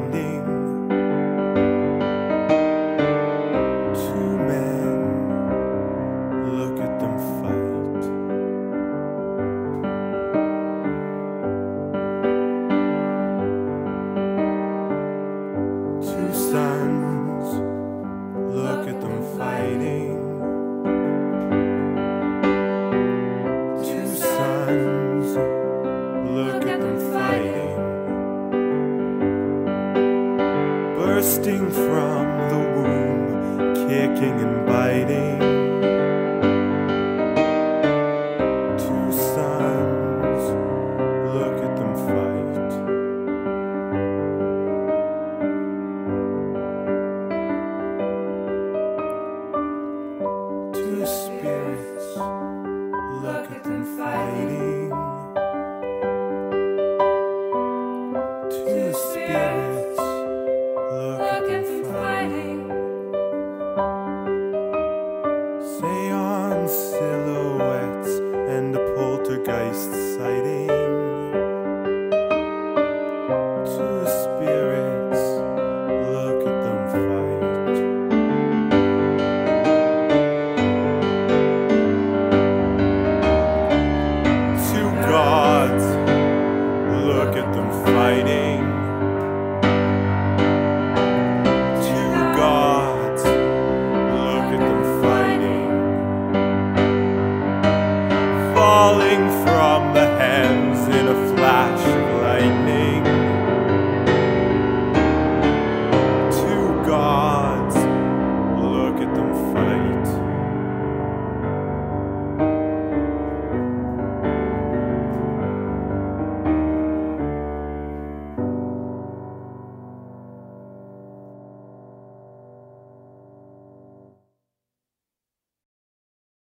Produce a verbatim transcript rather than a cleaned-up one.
finding two men. Look at them fight. Two sons. Look at them fighting. Two sons. Look at them fighting. Bursting from the womb, kicking and biting. Two sons, look at them fight. Two spirits, look at them fighting. Two spirits, look at them fighting. Séance silhouettes and a poltergeist sighting. Two spirits, look at them fight. Two gods, look at them fighting. Two gods, look at them fighting. Falling from the heavens in a